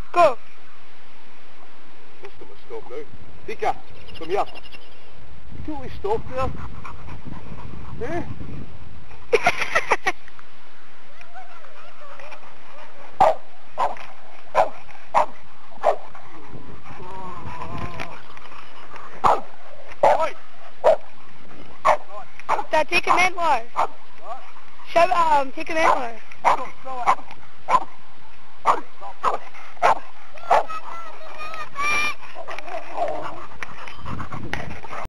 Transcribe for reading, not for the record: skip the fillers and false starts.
Go. Must have stopped now. Tikka, come here. You totally stopped there. Eh? Dad, take him in more. What? Show, take him in more.